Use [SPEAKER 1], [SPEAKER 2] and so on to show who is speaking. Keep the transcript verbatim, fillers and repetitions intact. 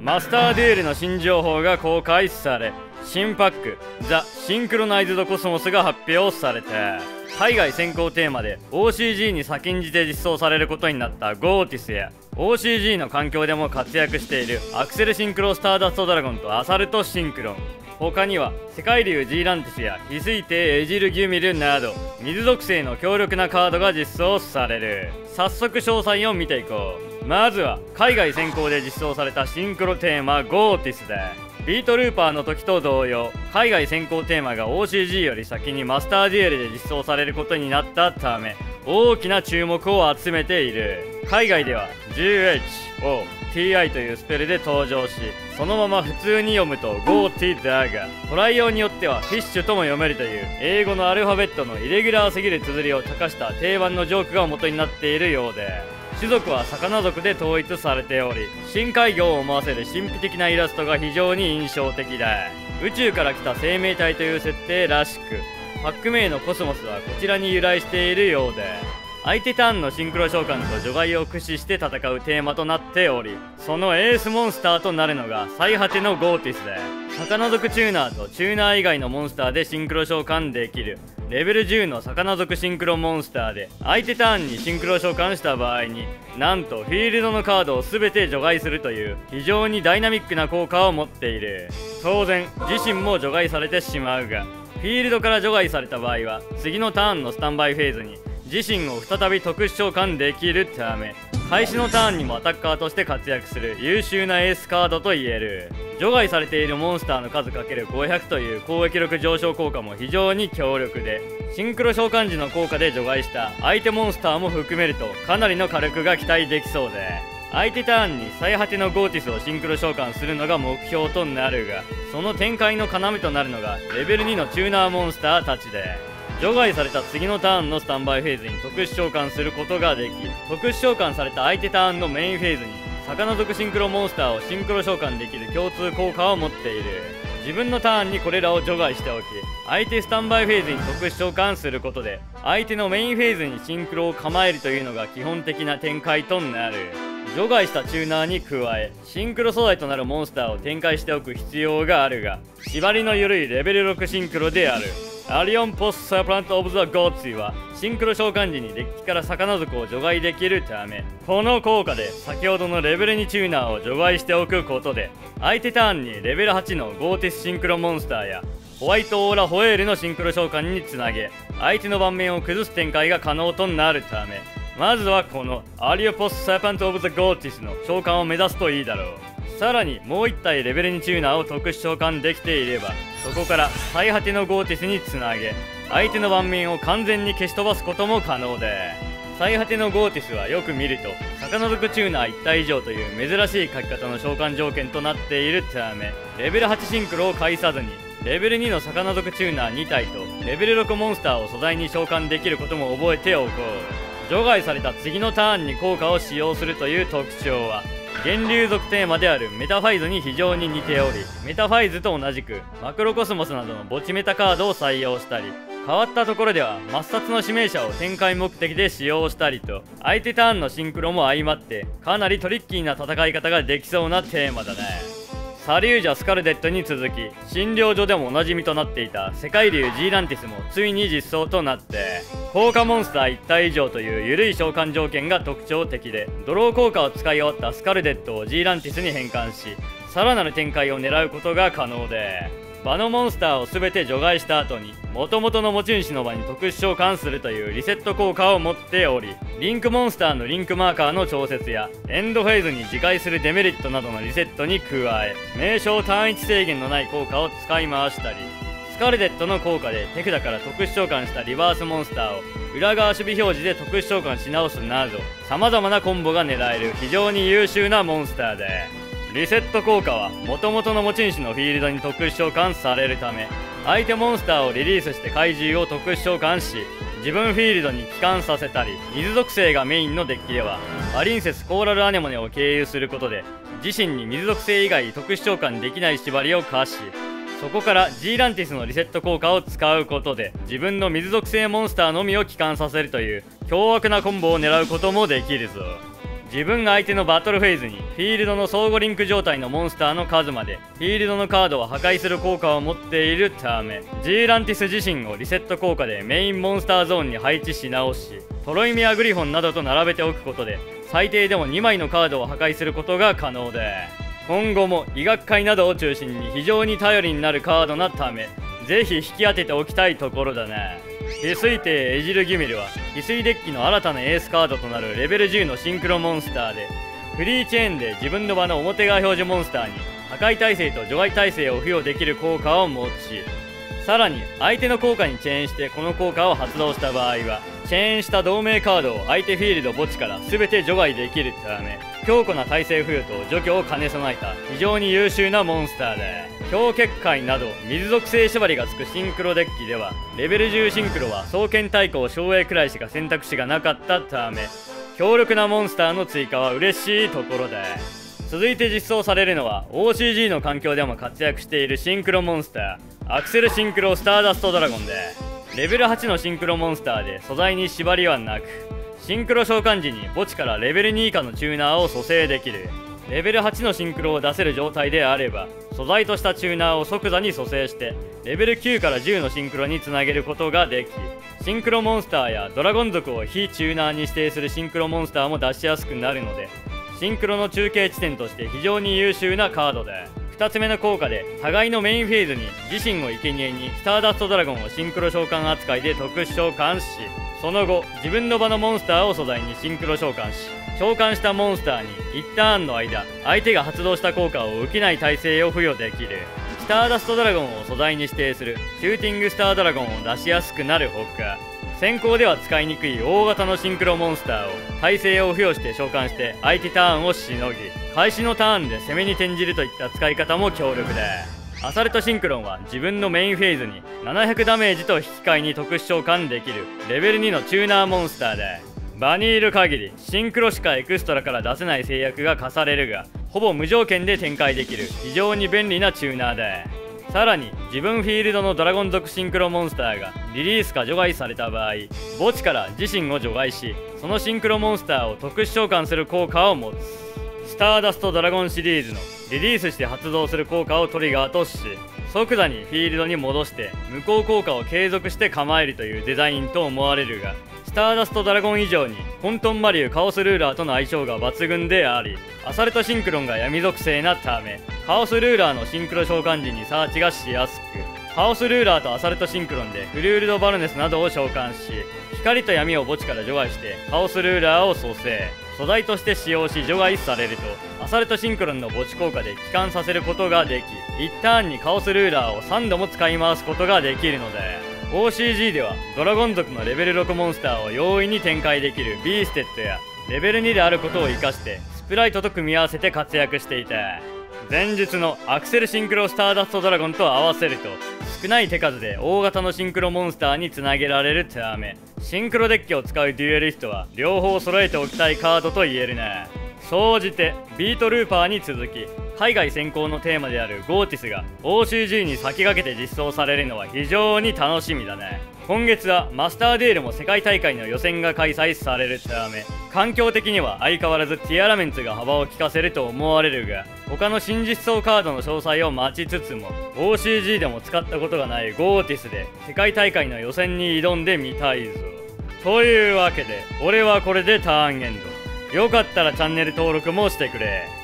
[SPEAKER 1] マスターデュエルの新情報が公開され、新パックザ・シンクロナイズドコスモスが発表された。海外先行テーマで オーシージー に先んじて実装されることになったゴーティスや オーシージー の環境でも活躍しているアクセルシンクロスターダストドラゴンとアサルトシンクロン、他には世界竜ジーランティスや翡翠帝エジル・ギュミルなど水属性の強力なカードが実装される。早速詳細を見ていこう。まずは海外先行で実装されたシンクロテーマゴーティスだ。ビートルーパーの時と同様、海外先行テーマが オーシージー より先にマスターデュエルで実装されることになったため、大きな注目を集めている。海外では ジーエイチオーティーアイ というスペルで登場し、そのまま普通に読むとゴーティだが、トライ用によってはフィッシュとも読めるという英語のアルファベットのイレギュラーすぎる綴りを茶化した定番のジョークが元になっているようで、種族は魚族で統一されており、深海魚を思わせる神秘的なイラストが非常に印象的だ。宇宙から来た生命体という設定らしく、パック名のコスモスはこちらに由来しているようで、相手ターンのシンクロ召喚と除外を駆使して戦うテーマとなっており、そのエースモンスターとなるのが最果てのゴーティスで、魚族チューナーとチューナー以外のモンスターでシンクロ召喚できるレベルじゅうの魚族シンクロモンスターで、相手ターンにシンクロ召喚した場合になんとフィールドのカードを全て除外するという非常にダイナミックな効果を持っている。当然自身も除外されてしまうが、フィールドから除外された場合は次のターンのスタンバイフェーズに自身を再び特殊召喚できるため、開始のターンにもアタッカーとして活躍する優秀なエースカードと言える。除外されているモンスターの数 かけるごひゃく という攻撃力上昇効果も非常に強力で、シンクロ召喚時の効果で除外した相手モンスターも含めるとかなりの火力が期待できそうで、相手ターンに最果てのゴーティスをシンクロ召喚するのが目標となるが、その展開の要となるのがレベルにのチューナーモンスターたちで、除外された次のターンのスタンバイフェーズに特殊召喚することができ、特殊召喚された相手ターンのメインフェーズに魚族シンクロモンスターをシンクロ召喚できる共通効果を持っている。自分のターンにこれらを除外しておき、相手スタンバイフェーズに特殊召喚することで相手のメインフェーズにシンクロを構えるというのが基本的な展開となる。除外したチューナーに加えシンクロ素材となるモンスターを展開しておく必要があるが、縛りの緩いレベルろくシンクロであるアリオンポスサープラント・オブ・ザ・ゴッツはシンクロ召喚時にデッキから魚族を除外できるため、この効果で先ほどのレベルにチューナーを除外しておくことで、相手ターンにレベルはちのゴーティスシンクロモンスターやホワイトオーラホエールのシンクロ召喚につなげ、相手の盤面を崩す展開が可能となるため、まずはこのアリオポスサーパント・オブ・ザ・ゴーティスの召喚を目指すといいだろう。さらにもういち体レベルにチューナーを特殊召喚できていれば、そこから最果てのゴーティスにつなげ相手の盤面を完全に消し飛ばすことも可能で、最果てのゴーティスはよく見ると魚族チューナーいち体以上という珍しい書き方の召喚条件となっているため、レベルはちシンクロを介さずにレベルにの魚族チューナーに体とレベルろくモンスターを素材に召喚できることも覚えておこう。除外された次のターンに効果を使用するという特徴は源流族テーマであるメタファイズに非常に似ており、メタファイズと同じくマクロコスモスなどの墓地メタカードを採用したり、変わったところでは抹殺の指名者を展開目的で使用したりと、相手ターンのシンクロも相まってかなりトリッキーな戦い方ができそうなテーマだね。サリュージャ・スカルデットに続き診療所でもおなじみとなっていた世界竜ジーランティスもついに実装となって、効果モンスターいち体以上という緩い召喚条件が特徴的で、ドロー効果を使い終わったスカルデットをジーランティスに変換し、さらなる展開を狙うことが可能で、場のモンスターを全て除外した後に元々の持ち主の場に特殊召喚するというリセット効果を持っており、リンクモンスターのリンクマーカーの調節やエンドフェーズに自壊するデメリットなどのリセットに加え、名称単一制限のない効果を使い回したり、スカルデットの効果で手札から特殊召喚したリバースモンスターを裏側守備表示で特殊召喚し直すなど、様々なコンボが狙える非常に優秀なモンスターで、リセット効果は元々の持ち主のフィールドに特殊召喚されるため、相手モンスターをリリースして怪獣を特殊召喚し、自分フィールドに帰還させたり、水属性がメインのデッキではアリンセスコーラルアネモネを経由することで自身に水属性以外特殊召喚できない縛りを課し、そこからジーランティスのリセット効果を使うことで自分の水属性モンスターのみを帰還させるという凶悪なコンボを狙うこともできるぞ。 自分が相手のバトルフェーズにフィールドの相互リンク状態のモンスターの数までフィールドのカードを破壊する効果を持っているため、ジーランティス自身をリセット効果でメインモンスターゾーンに配置し直し、トロイミアグリフォンなどと並べておくことで最低でもにまいのカードを破壊することが可能で、今後も医学界などを中心に非常に頼りになるカードなため、ぜひ引き当てておきたいところだね。翡翠帝エジルギミルは翡翠デッキの新たなエースカードとなるレベルじゅうのシンクロモンスターで、フリーチェーンで自分の場の表側表示モンスターに破壊耐性と除外耐性を付与できる効果を持ち、さらに相手の効果にチェーンしてこの効果を発動した場合はチェーンした同盟カードを相手フィールド墓地から全て除外できるため、強固な耐性付与と除去を兼ね備えた非常に優秀なモンスターで、氷結界など水属性縛りがつくシンクロデッキではレベルじゅうシンクロは双剣対抗照英くらいしか選択肢がなかったため、強力なモンスターの追加は嬉しいところで、続いて実装されるのは オーシージー の環境でも活躍しているシンクロモンスターアクセルシンクロスターダストドラゴンで、レベルはちのシンクロモンスターで素材に縛りはなく、シンクロ召喚時に墓地からレベルに以下のチューナーを蘇生できる。レベルはちのシンクロを出せる状態であれば素材としたチューナーを即座に蘇生してレベルきゅうからじゅうのシンクロにつなげることができ、シンクロモンスターやドラゴン族を非チューナーに指定するシンクロモンスターも出しやすくなるので、シンクロの中継地点として非常に優秀なカードで、ふたつめの効果で互いのメインフェーズに自身を生贄にスターダストドラゴンをシンクロ召喚扱いで特殊召喚し、その後自分の場のモンスターを素材にシンクロ召喚し、召喚したモンスターにいちターンの間相手が発動した効果を受けない耐性を付与できる。スターダストドラゴンを素材に指定するシューティングスタードラゴンを出しやすくなるほか、先行では使いにくい大型のシンクロモンスターを耐性を付与して召喚して相手ターンをしのぎ、開始のターンで攻めに転じるといった使い方も強力で、アサルトシンクロンは自分のメインフェーズにななひゃくダメージと引き換えに特殊召喚できるレベルにのチューナーモンスターで、場にいる限りシンクロしかエクストラから出せない制約が課されるがほぼ無条件で展開できる非常に便利なチューナーで、さらに自分フィールドのドラゴン族シンクロモンスターがリリースか除外された場合、墓地から自身を除外しそのシンクロモンスターを特殊召喚する効果を持つ。スターダストドラゴンシリーズのリリースして発動する効果をトリガーとし、即座にフィールドに戻して無効効果を継続して構えるというデザインと思われるが、スターダストドラゴン以上に混沌マリューカオスルーラーとの相性が抜群であり、アサルトシンクロンが闇属性なためカオスルーラーのシンクロ召喚時にサーチがしやすく、カオスルーラーとアサルトシンクロンでフルールドバルネスなどを召喚し、光と闇を墓地から除外してカオスルーラーを蘇生、素材として使用し除外されるとアサルトシンクロンの墓地効果で帰還させることができ、いちターンにカオスルーラーをさんども使い回すことができるので、 オーシージー ではドラゴン族のレベルろくモンスターを容易に展開できるビーステッドやレベルにであることを生かしてスプライトと組み合わせて活躍していて、前述のアクセルシンクロスターダストドラゴンと合わせると少ない手数で大型のシンクロモンスターにつなげられるため、シンクロデッキを使うデュエリストは両方揃えておきたいカードと言えるね。総じてビートルーパーに続き海外先行のテーマであるゴーティスが オーシージー に先駆けて実装されるのは非常に楽しみだね。今月はマスターデールも世界大会の予選が開催されるため、環境的には相変わらずティアラメンツが幅を利かせると思われるが、他の新実装カードの詳細を待ちつつも オーシージー でも使ったことがないゴーティスで世界大会の予選に挑んでみたいぞ。というわけで俺はこれでターンエンド。よかったらチャンネル登録もしてくれ。